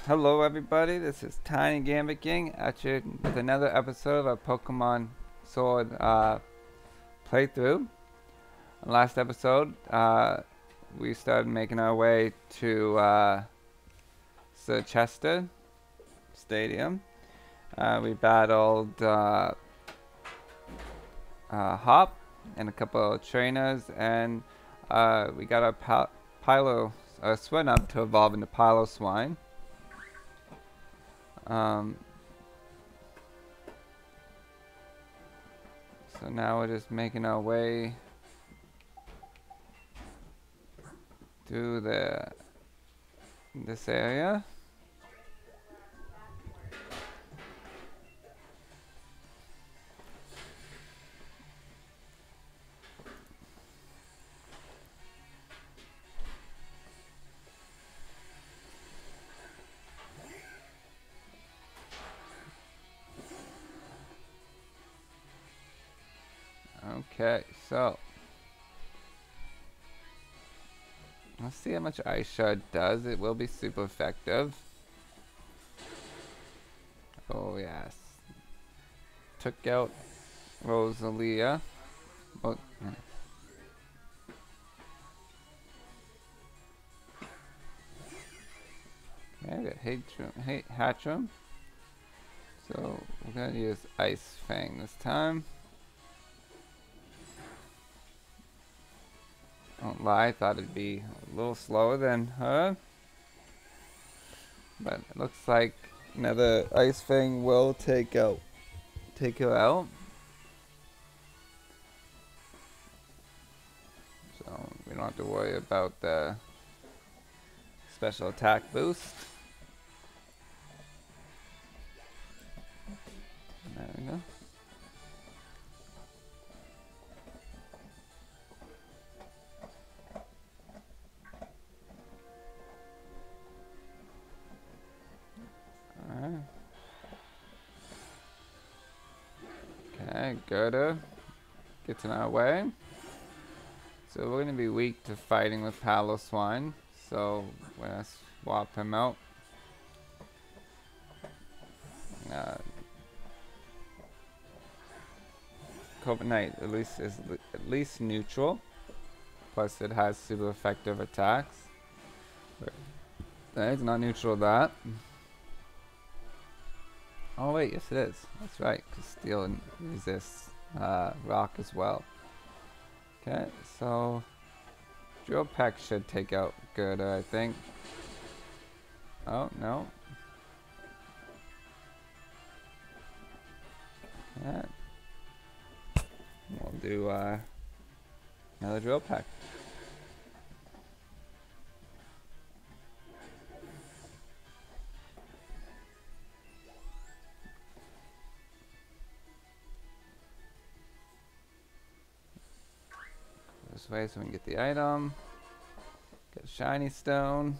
Hello everybody, this is Tiny Gambit King at you with another episode of our Pokemon Sword playthrough. Last episode, we started making our way to Sir Chester Stadium. We battled Hop and a couple of trainers, and we got our Swinub to evolve into Piloswine. So now we're just making our way through this area. Okay, so let's see how much Ice Shard does. It will be super effective. Oh yes. Took out Rosalia. Oh, yeah. Okay, I got Hatchum. So we're gonna use Ice Fang this time. Don't lie, I thought it'd be a little slower than her. But it looks like another Ice Fang will take her out. So we don't have to worry about the special attack boost. There we go. Alright. Okay, Gerda gets in our way. So we're going to be weak to fighting with Piloswine. So we're going to swap him out. Cobalt is at least neutral. Plus it has super effective attacks. It's not neutral to that. Oh wait, yes it is. That's right, because steel resists rock as well. Okay, so Drill Peck should take out Gerda, I think. Oh, no. Okay. We'll do another Drill Peck. This way so we can get the item. Get a shiny stone.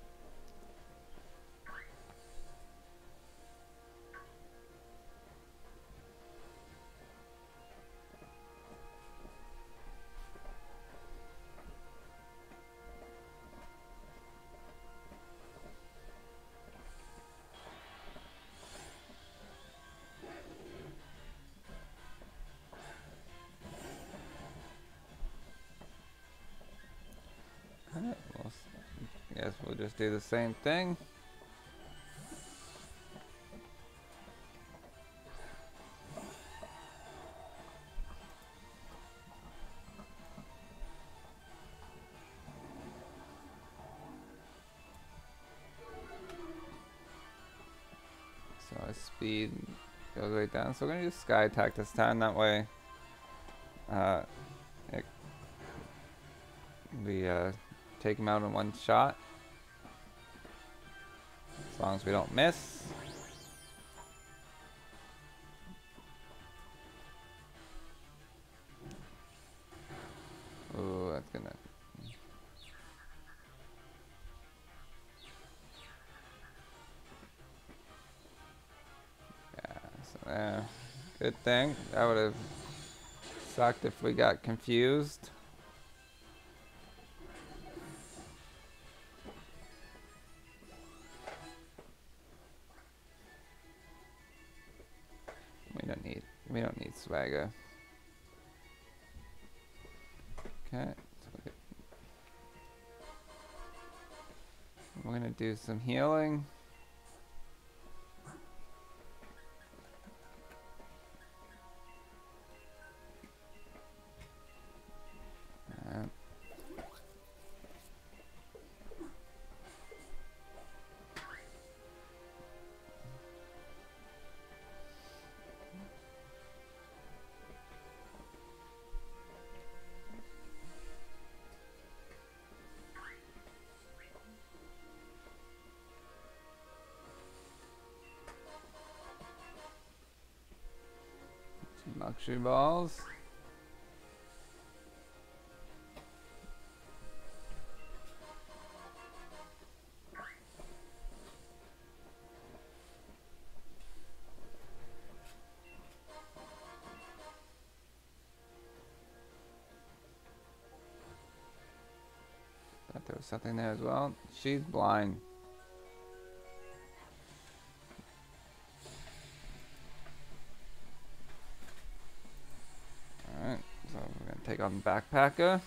Alright, well, guess we'll just do the same thing. So our speed goes right down. So we're gonna use Sky Attack this time. That way, we take him out in one shot. As long as we don't miss. Ooh, that's gonna. Yeah, so there. Good thing. That would have sucked if we got confused. We don't need swagger. Okay. So we're gonna do some healing. Some luxury balls. Thought there was something there as well. She's blind. Alright, so we're gonna take on Backpacker.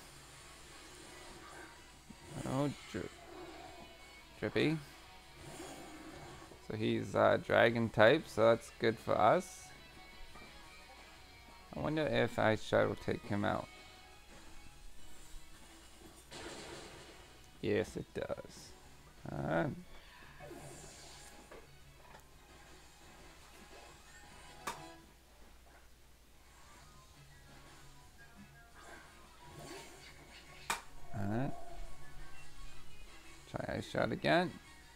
Oh, Drippy. So he's dragon type, so that's good for us. I wonder if Ice Shard will take him out. Yes, it does. Alright. Alright. Try Ice Shard again.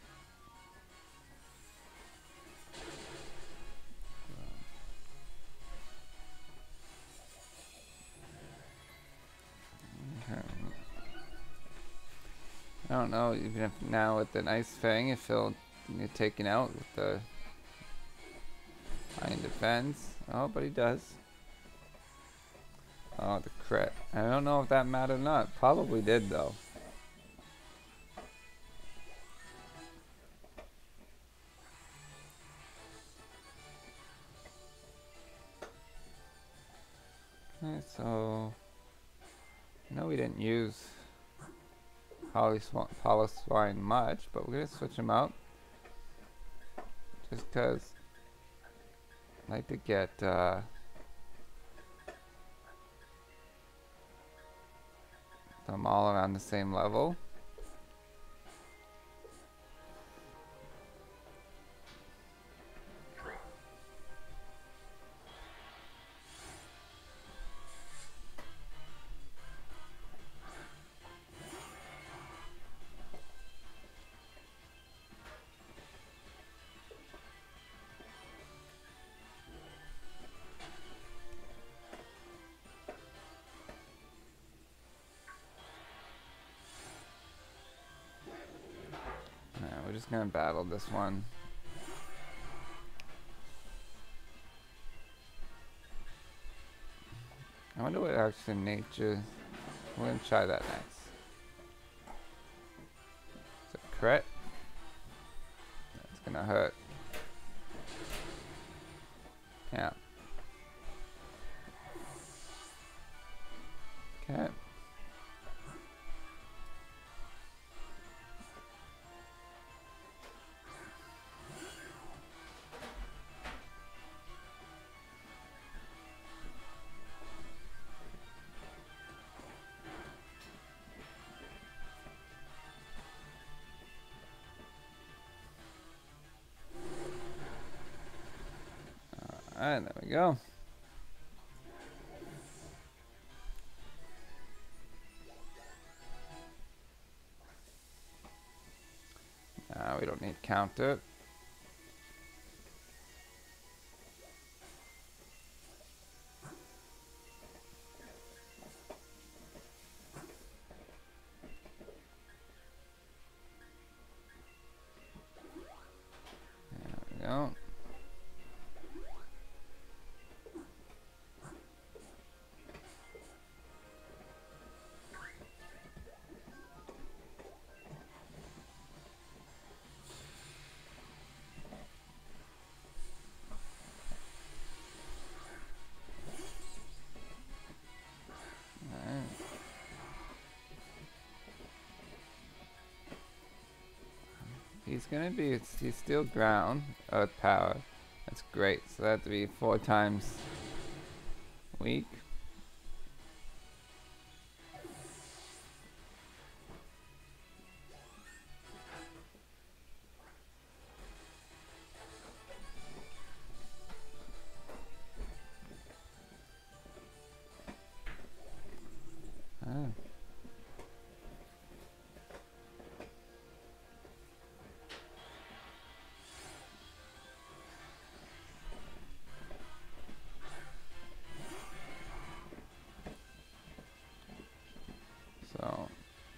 I don't know, even if now with an Ice Fang, if he'll get taken out with the Iron Defense. Oh, but he does. Oh, the crit. I don't know if that mattered or not. Probably did, though. Okay, so... No, we didn't use Holoswine much, but we're going to switch him out. Just because I like to get them all around the same level. We're just gonna battle this one. I wonder what actually nature. We're gonna try that next. It's a crit. That's gonna hurt. Yeah. Okay. Alright, there we go. We don't need counter. There we go. he's still ground, earth power. That's great. So that would be 4 times weak. Oh. So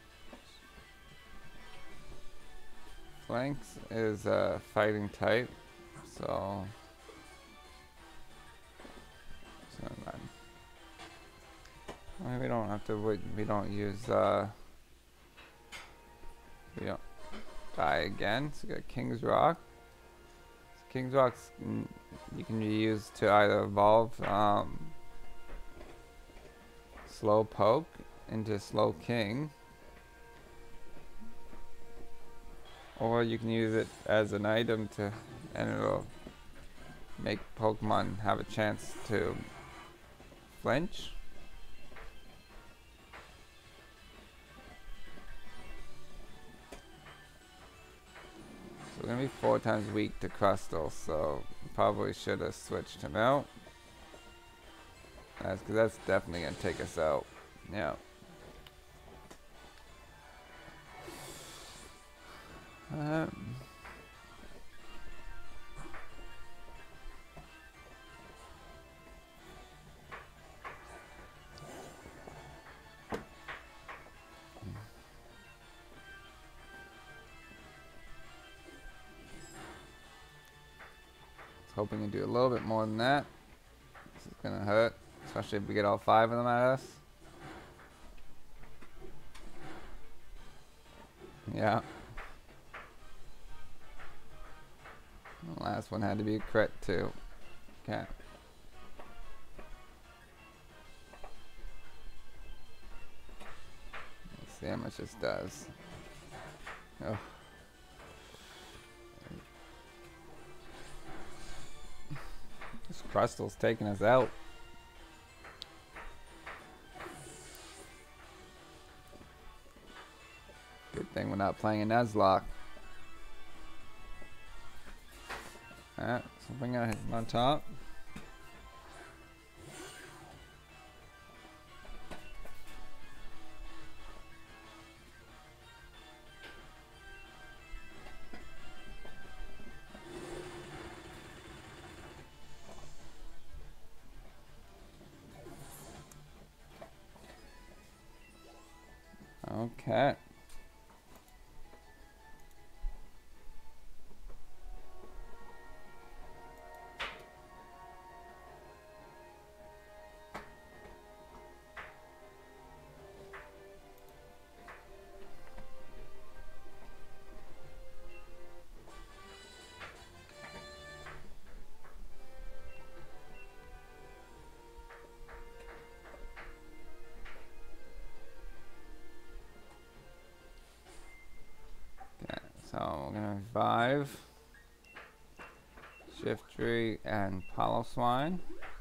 Flanks is a fighting type, so we don't have to. We don't use. We don't die again. So we got King's Rock. So King's Rock's you can use to either evolve Slowpoke into Slowking, or you can use it as an item to, and it'll make Pokemon have a chance to flinch. So we're gonna be 4 times weak to Crustle, so probably should have switched him out. That's because that's definitely gonna take us out. Yeah. Hoping to do a little bit more than that. This is gonna hurt, especially if we get all 5 of them at us. Yeah. The last one had to be a crit too. Okay. Let's see how much this does. Oh. This Crustle's taking us out. Good thing we're not playing a Nuzlocke. Alright, so bring it on top. Okay. So we're gonna revive Shiftry and Piloswine.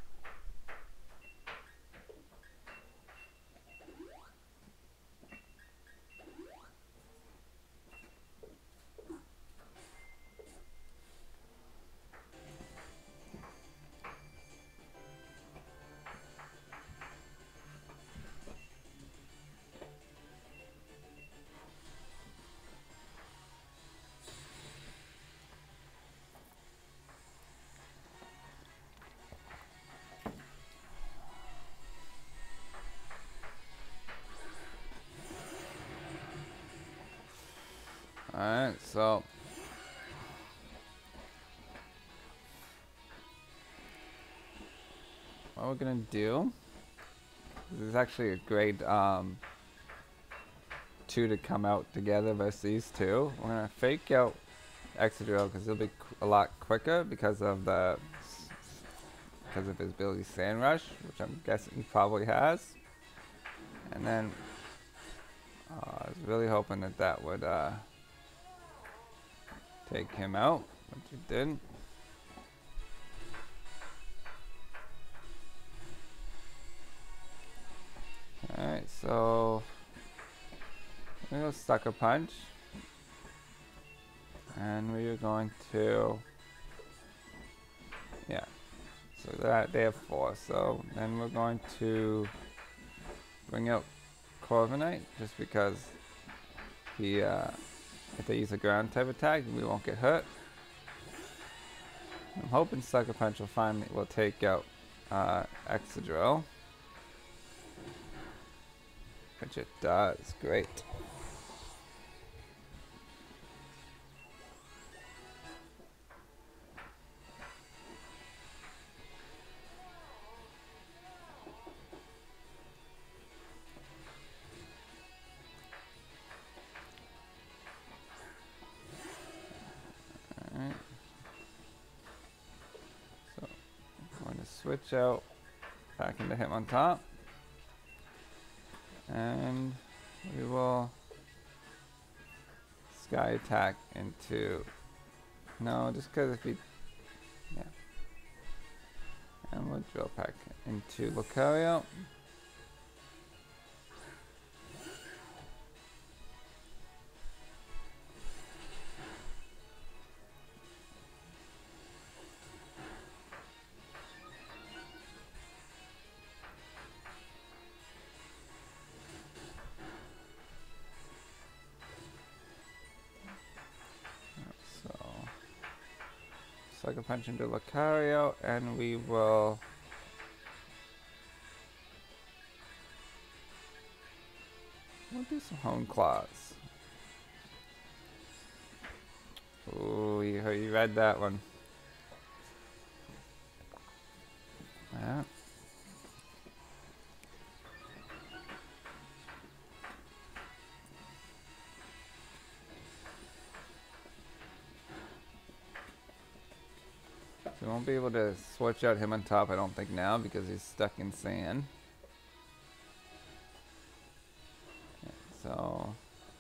Alright, so what we're gonna do, this is actually a great two to come out together versus these two. We're gonna fake out Excadrill because it'll be a lot quicker because of his ability Sand Rush, which I'm guessing he probably has. And then I was really hoping that would take him out, which you did. Alright, so we're going to Sucker Punch. And we are going to, yeah, so that they have 4. So then we're going to bring out Corviknight, just because he, if they use a ground type attack, we won't get hurt. I'm hoping Sucker Punch will take out Excadrill, which it does. Great. Alright. So I'm going to switch out back into Hitmontop. And we will Sky Attack into, no, just because if he, yeah. And we'll Drill Peck into Lucario. Sucker Punch into Lucario, and we will do some Hone Claws. Ooh, you read that one. Yeah. We won't be able to switch out Hitmontop, I don't think, now, because he's stuck in sand. Yeah, so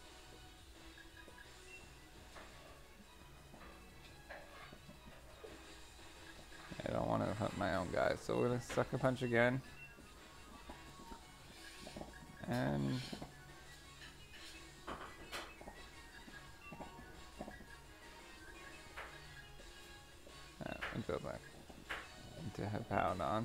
I don't want to hurt my own guys, so we're gonna Sucker Punch again. And go back into Hippowdon.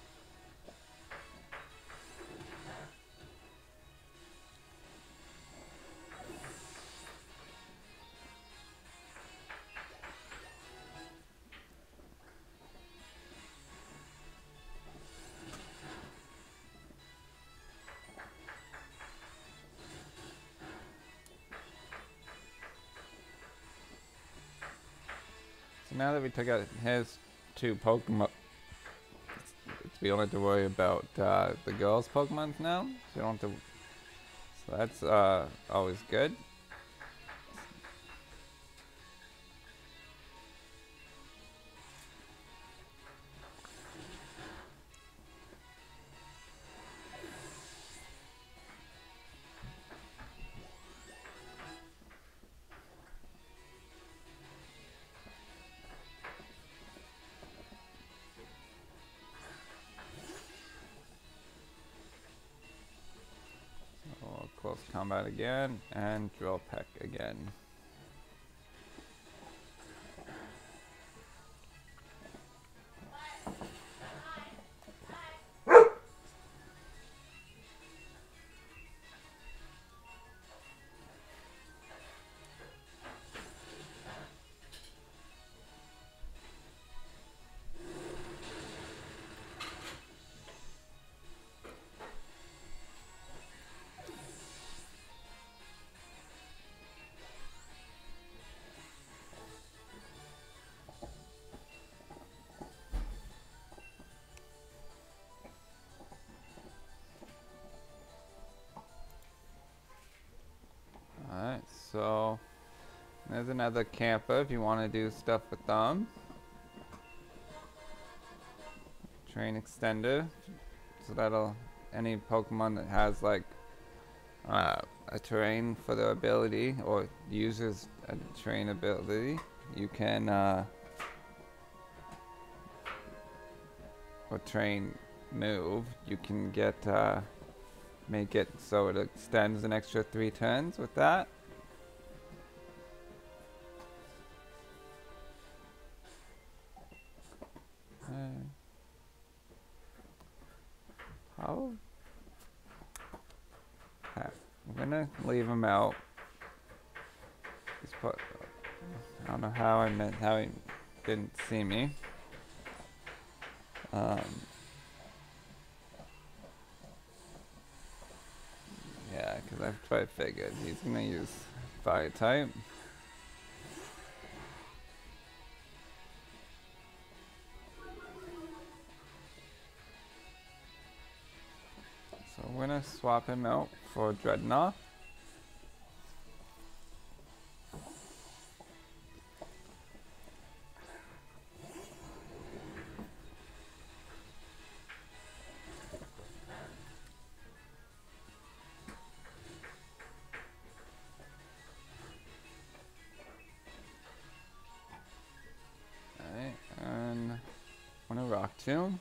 So now that we took out his 2 Pokemon, we don't have to worry about the girls' Pokemons now. So you don't have to. So that's always good. Close Combat again, and Drill Peck again. So there's another camper if you want to do stuff with them. Train extender, so that'll, any Pokemon that has like a terrain for their ability or uses a terrain ability you can or train move, you can get make it so it extends an extra 3 turns with that. How? Okay, I'm gonna leave him out. He's put. I don't know how he didn't see me. Yeah, because I've probably figured he's gonna use fire type. So we're gonna swap him out for Dreadnought. Alright, and I'm gonna Rock Tomb.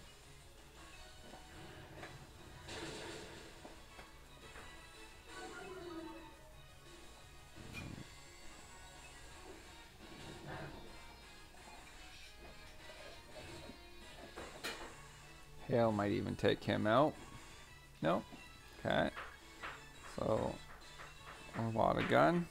Hail might even take him out. Nope. Okay. So, a water gun.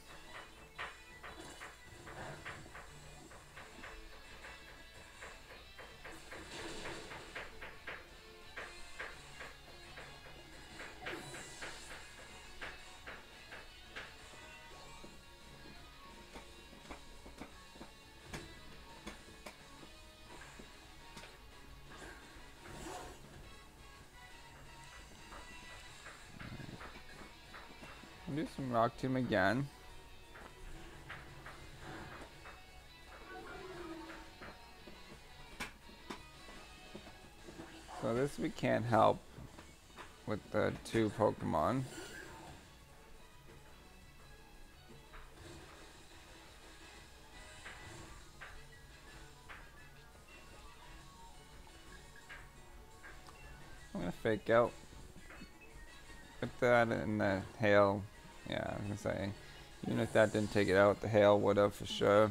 Do some Rock Tomb again. So this we can't help with the 2 Pokemon. I'm gonna fake out with that and the hail. Yeah, I was gonna say, even if that didn't take it out, the hail would have for sure.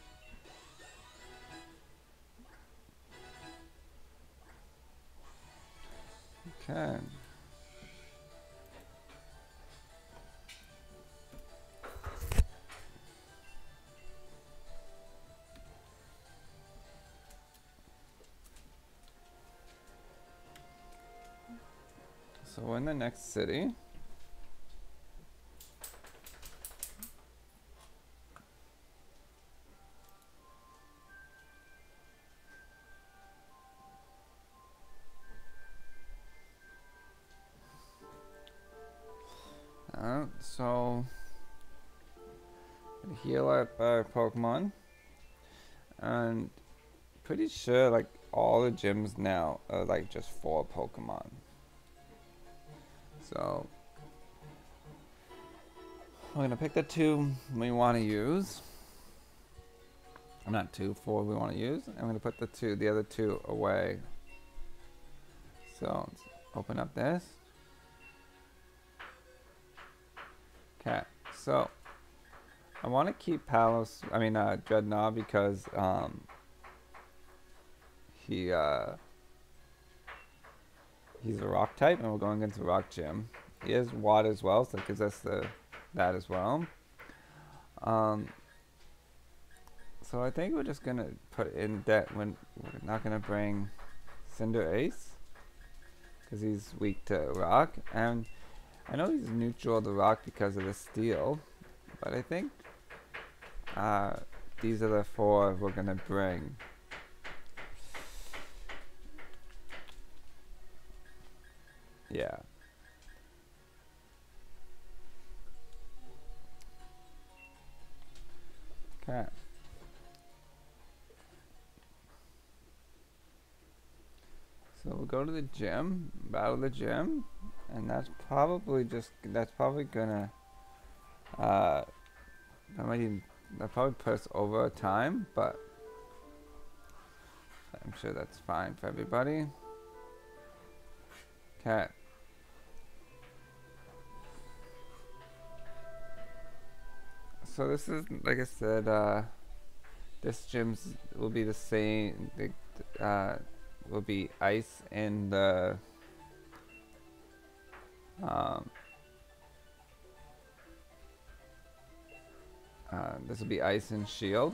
Okay. So we're in the next city. So heal up our Pokemon, and pretty sure like all the gyms now are like just 4 Pokemon. So we're gonna pick the 2 we want to use. Not 2, 4 we want to use. I'm gonna put the other two away. So let's open up this. Okay, so I want to keep Dreadnought because he's a rock type and we're going into Rock Gym. He has water as well, so it gives us that as well. So I think we're just gonna put in that when we're not gonna bring Cinderace because he's weak to rock, and I know he's neutral to rock because of the steel, but I think these are the 4 we're gonna bring. Yeah. Okay. So we'll go to the gym, battle the gym, and that's probably gonna, I might even they'll probably put us over time, but I'm sure that's fine for everybody. Okay. So this is, like I said, this gym's will be the same. Will be ice in the this will be ice and shield.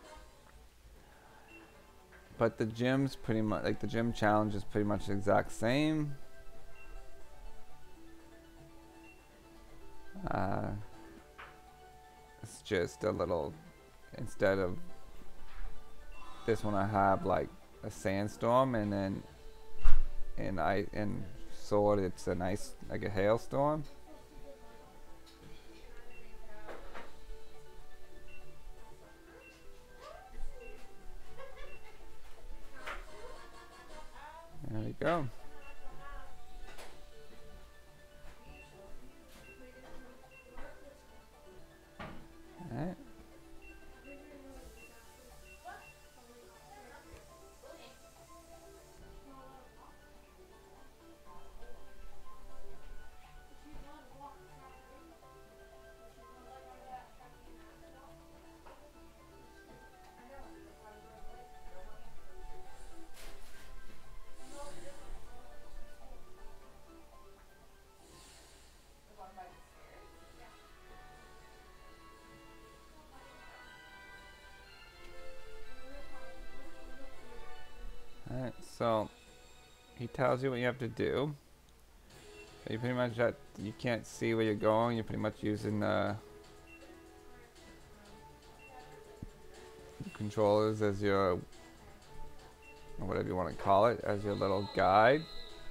But the gym's pretty much, like the gym challenge is pretty much the exact same. It's just a little, instead of this one I have like a sandstorm, and then in Sword it's a nice, like a hailstorm. There we go. Alright. Alright, so he tells you what you have to do. So you pretty much you can't see where you're going. You're pretty much using the controllers as your, or whatever you want to call it, as your little guide.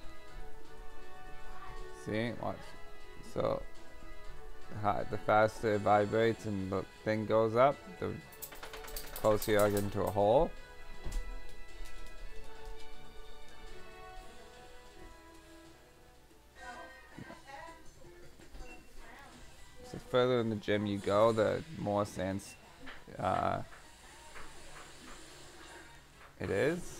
See, watch. So the faster it vibrates and the thing goes up, the closer you are getting to a hole. So further in the gym you go, the more sense it is.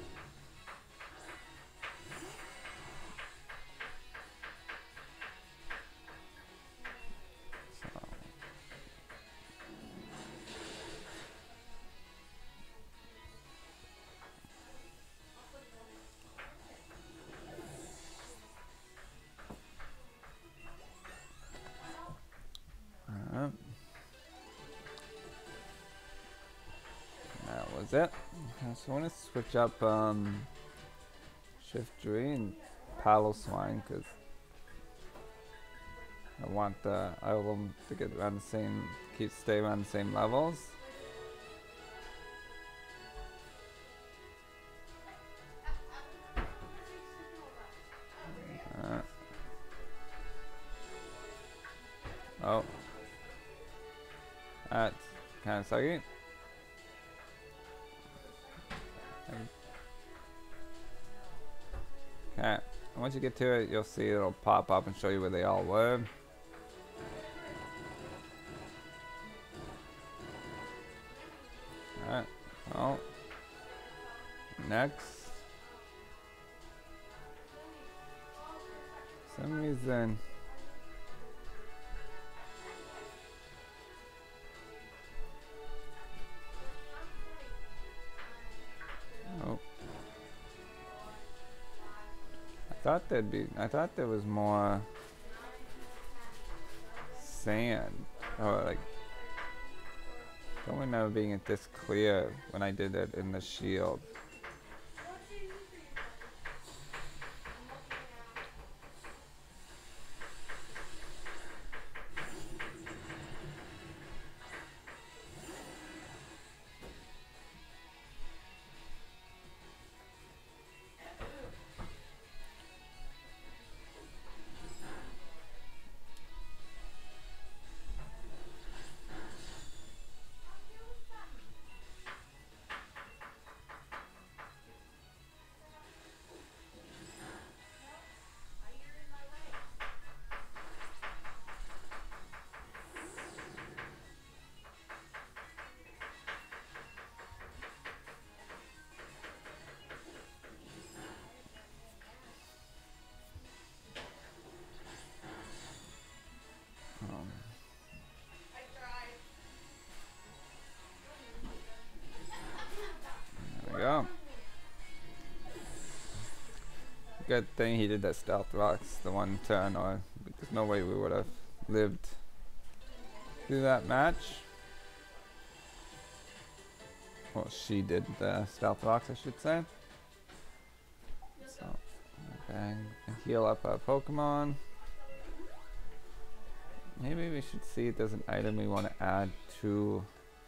That was it. Okay, so I want to switch up Shift-3 and Piloswine because I want all of them to get around the same, stay around the same levels. Oh, that's kind of sucky. Okay, once you get to it, you'll see it'll pop up and show you where they all were. Alright, well, next. For some reason, oh, I thought there was more sand, or like, I don't remember being it this clear when I did it in the shield. good thing he did that stealth rocks the one turn, or there's no way we would have lived through that match. Well, she did the stealth rocks, I should say. So, bang, and heal up our Pokemon. Maybe we should see if there's an item we want to add to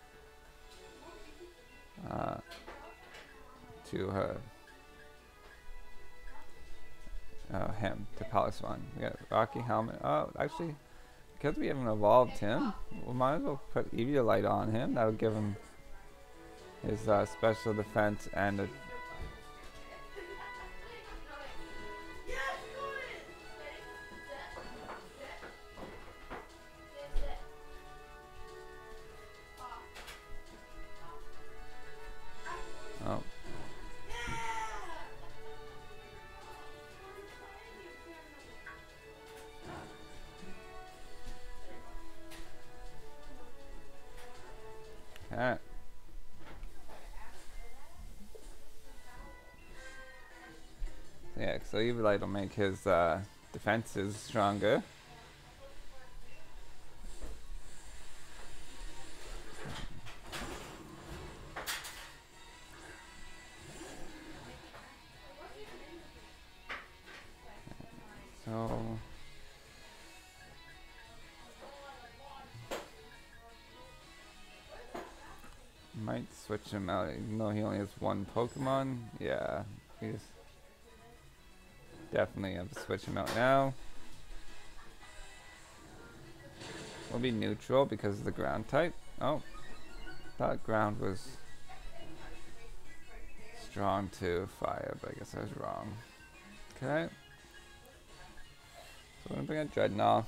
her. Him, to Paliswan. We got Rocky Helmet. Oh, actually, because we haven't evolved him, we might as well put Eviolite on him. That'll give him his special defense and a oh. Alright. Yeah, so Eviolite will make his defenses stronger. So might switch him out, even though he only has one Pokemon. Yeah, he's definitely have to switch him out now. We'll be neutral because of the ground type. Oh, thought ground was strong to fire, but I guess I was wrong. Okay. So we're gonna bring a Dreadnought.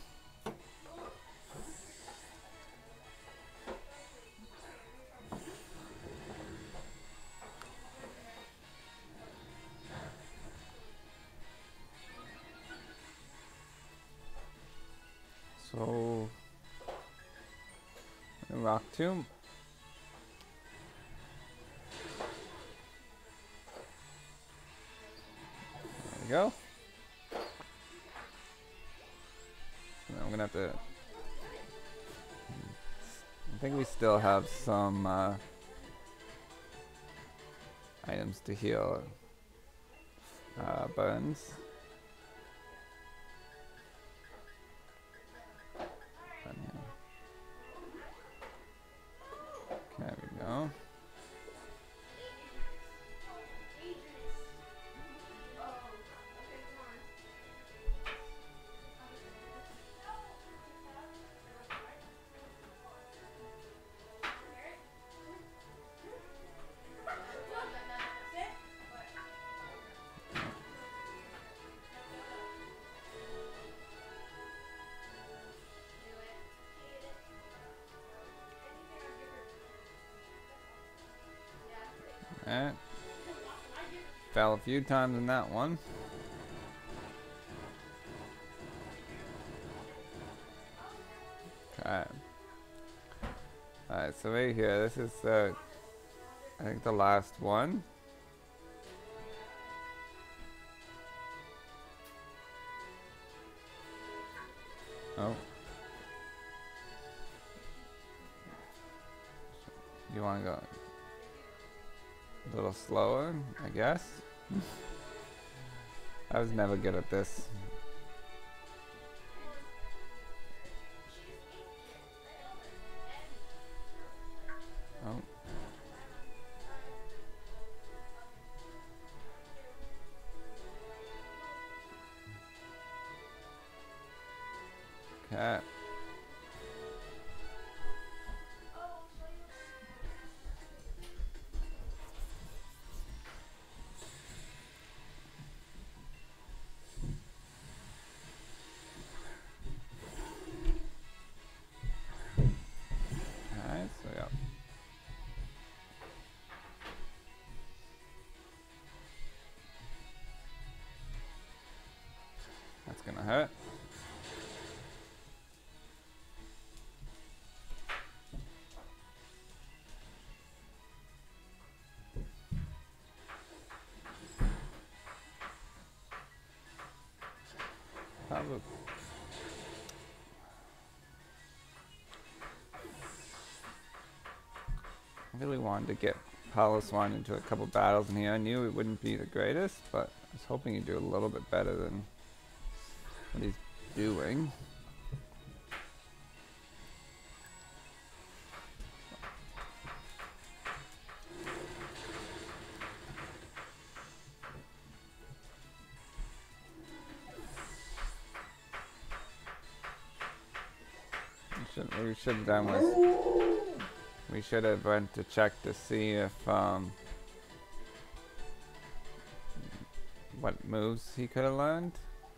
So Rock Tomb. There we go. So now I'm gonna have to. I think we still have some items to heal burns. There we go. Alright. Fell a few times in that one. Okay. Alright, so right here, this is I think the last one. Oh. You wanna go a little slower, I guess. I was never good at this. Oh. Okay. I really wanted to get Piloswine into a couple battles in here. I knew it wouldn't be the greatest, but I was hoping he'd do a little bit better than what he's doing. What we should have done was we should have went to check to see if what moves he could have learned.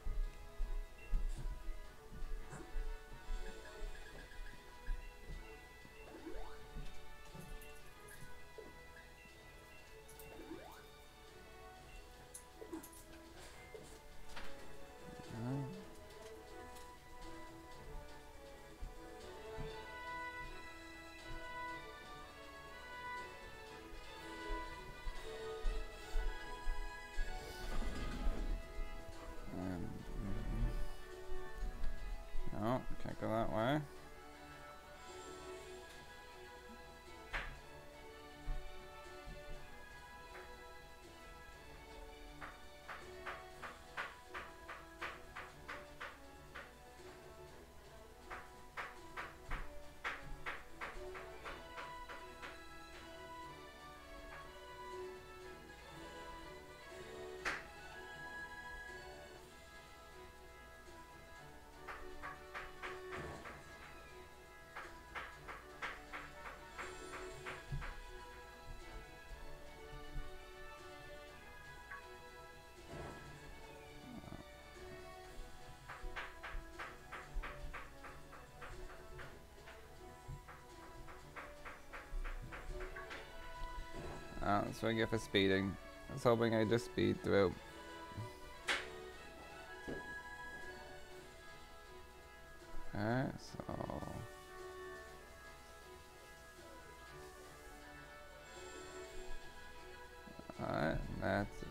No, can't go that way. That's what I get for speeding. I was hoping I'd just speed through. Okay, so... Alright, that's it.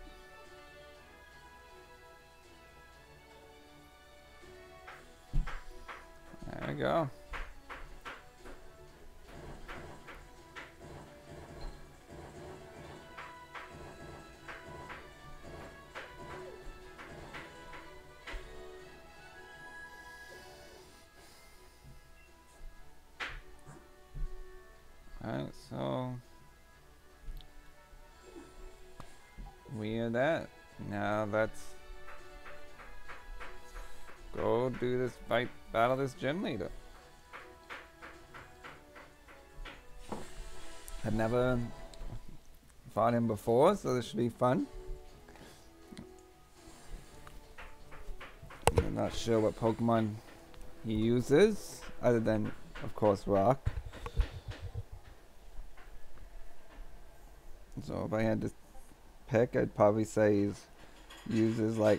There we go. Alright, so we are that. Now let's go do this fight, battle this gym leader. I've never fought him before, so this should be fun. I'm not sure what Pokemon he uses, other than, of course, Rock. So if I had to pick, I'd probably say he uses like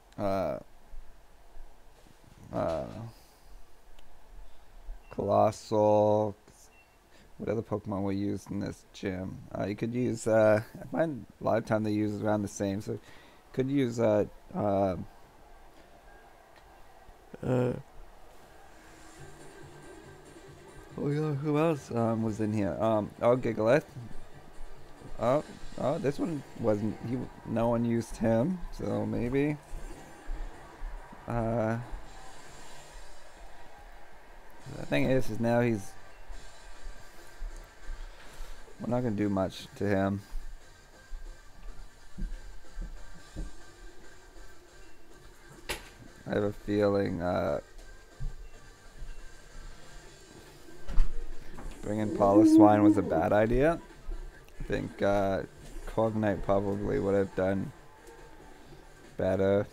Colossal. What other Pokemon were used in this gym? You could use I find a lot of time they use around the same, so you could use oh yeah, who else was in here? Oh, Gigalith. Oh, this one wasn't. No one used him, so maybe. The thing is now he's. We're not gonna do much to him. I have a feeling bringing Piloswine was a bad idea. I think Corviknight probably would have done better.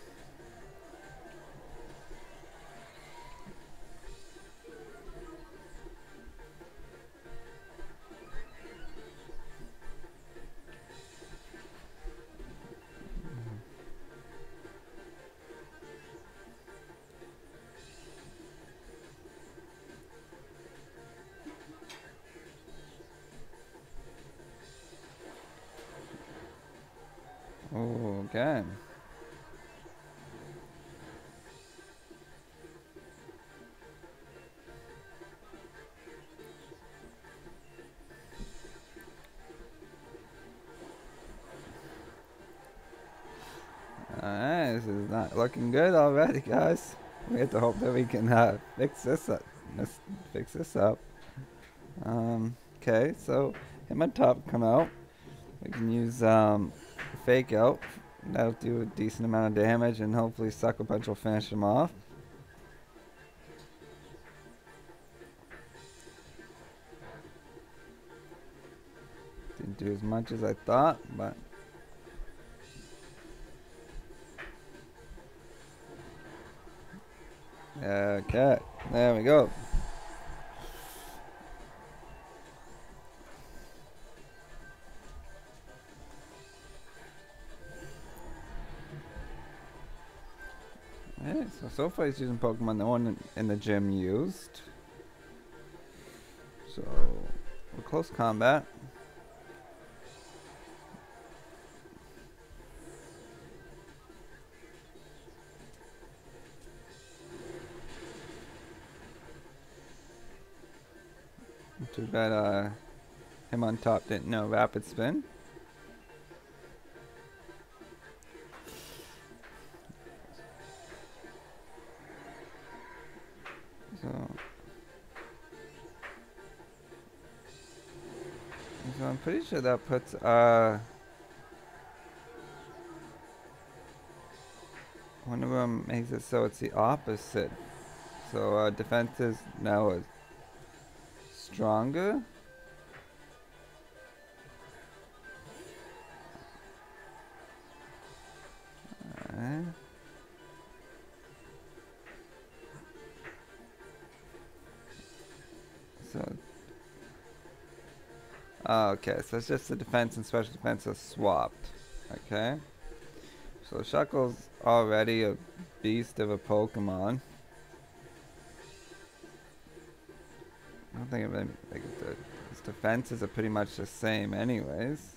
Okay. Alright, this is not looking good already, guys. We have to hope that we can fix this up. Let's fix this up. Okay, so him on top come out. We can use fake out. That'll do a decent amount of damage, and hopefully Sucker Punch will finish him off. Didn't do as much as I thought, but okay, there we go. Okay, so far he's using Pokemon no one in the gym used. So, we're close combat. Too bad him on top didn't know Rapid Spin. So I'm pretty sure that puts one of them makes it so it's the opposite. So defense is now stronger. So okay, so it's just the defense and special defense are swapped. Okay. So Shuckle's already a beast of a Pokemon. I don't think his defenses are pretty much the same anyways.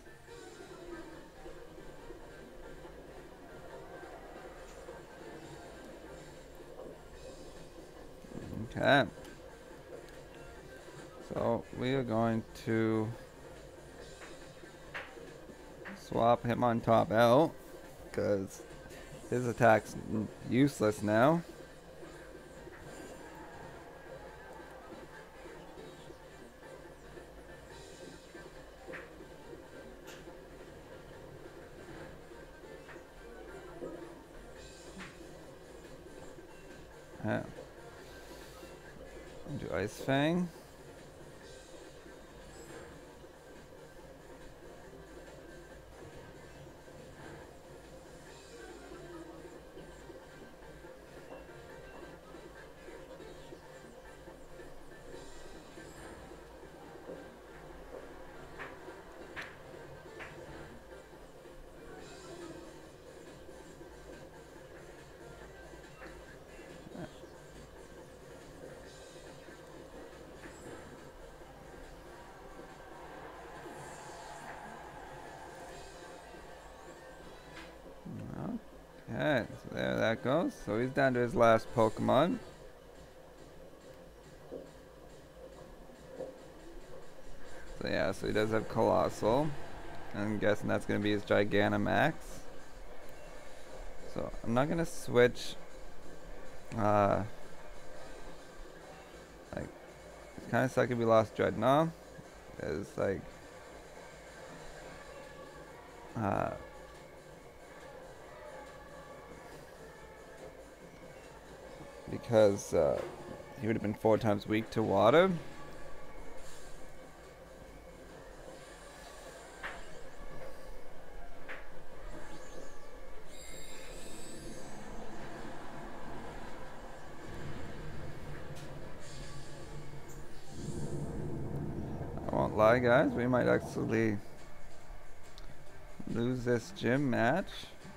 Okay. So we are going to swap him on top out because his attack's useless now. Do Ice Fang. Okay, so there that goes. So he's down to his last Pokemon. So yeah, so he does have Colossal. I'm guessing that's going to be his Gigantamax. So I'm not going to switch. Like, it's kind of sucky we lost Dreadnought. It's like, because he would have been 4 times weak to water. I won't lie, guys, we might actually lose this gym match.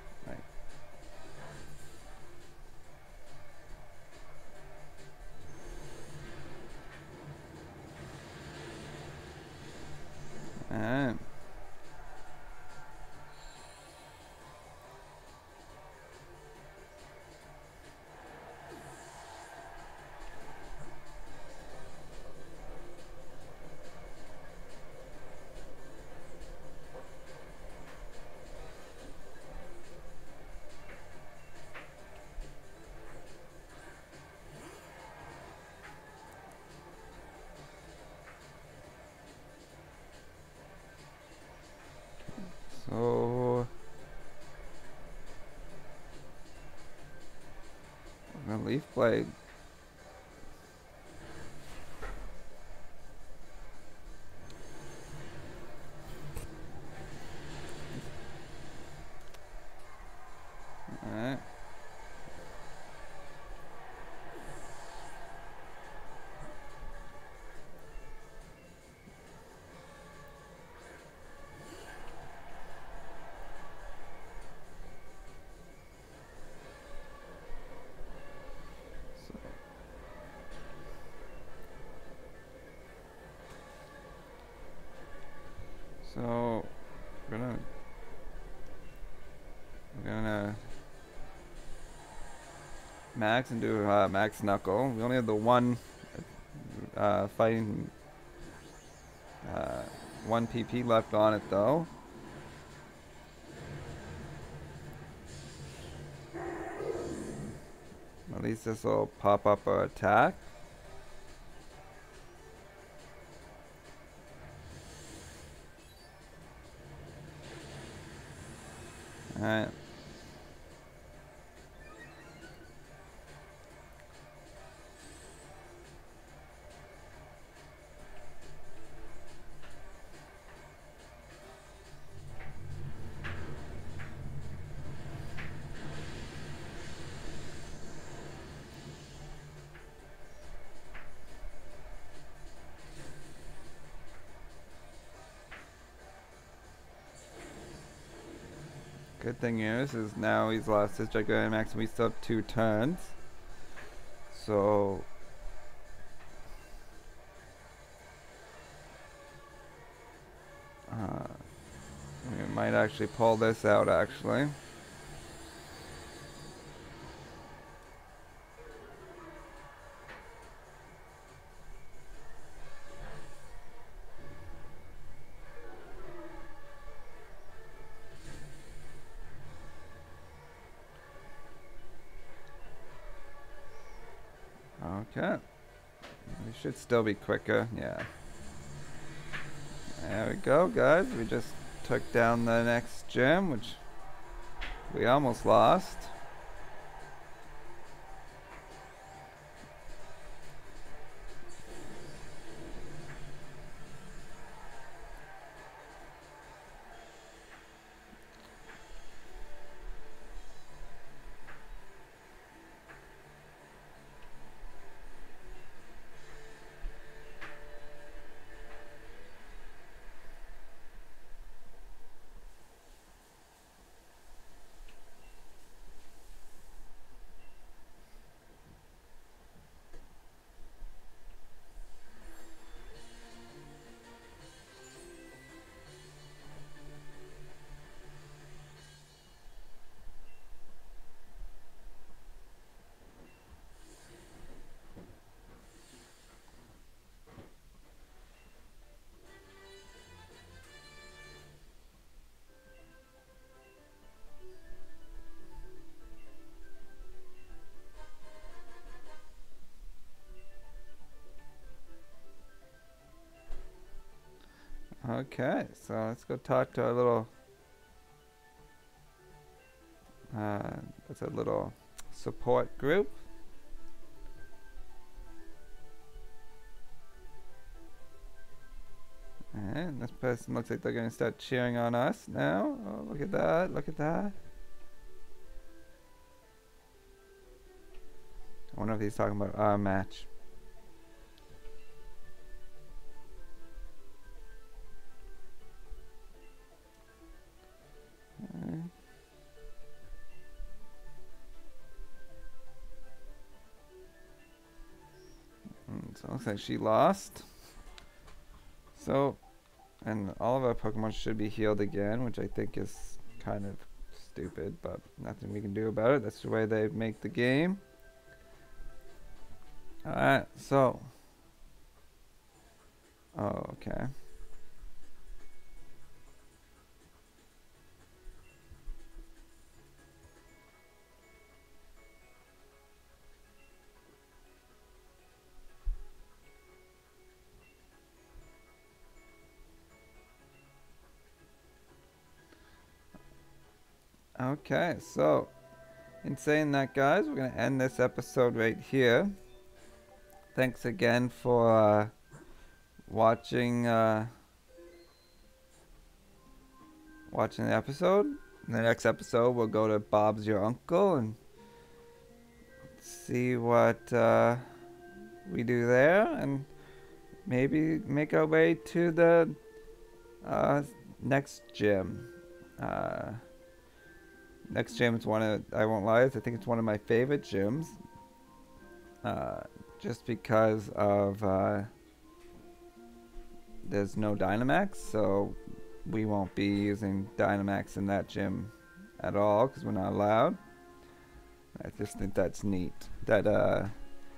Alright. Leaf Blade. Alright. So we're gonna max and do max knuckle. We only have the one fighting 1 PP left on it though. At least this will pop up our attack. Alright. Good thing is now he's lost his Gigantamax and we still have 2 turns. So we might actually pull this out actually. Okay. We should still be quicker, yeah. There we go, guys. We just took down the next gym, which we almost lost. Okay, so let's go talk to our little that's a little support group. And this person looks like they're going to start cheering on us now. Oh, look at that, look at that. I wonder if he's talking about our match. So it looks like she lost. So, and all of our Pokemon should be healed again, which I think is kind of stupid, but nothing we can do about it. That's the way they make the game. Alright, so. Oh, okay. Okay, so in saying that, guys, we're going to end this episode right here. Thanks again for watching watching the episode. In the next episode, we'll go to Bob's Your Uncle and see what we do there, and maybe make our way to the next gym. Next gym is I won't lie, I think it's one of my favorite gyms. Just because of there's no Dynamax, so we won't be using Dynamax in that gym at all because we're not allowed. I just think that's neat that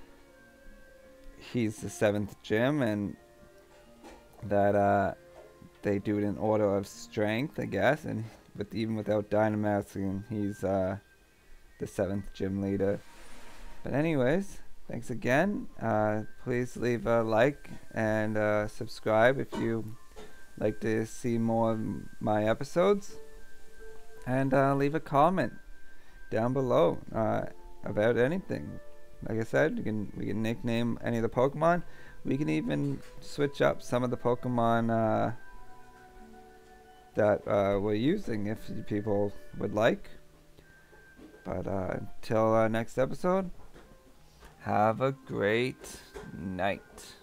he's the 7th gym, and that they do it in order of strength, I guess, and even without Dynamaxing, he's the 7th gym leader. But anyways, thanks again. Please leave a like and subscribe if you like to see more of my episodes, and leave a comment down below about anything. Like I said, we can nickname any of the Pokemon. We can even switch up some of the Pokemon that we're using if people would like. But until next episode, have a great night.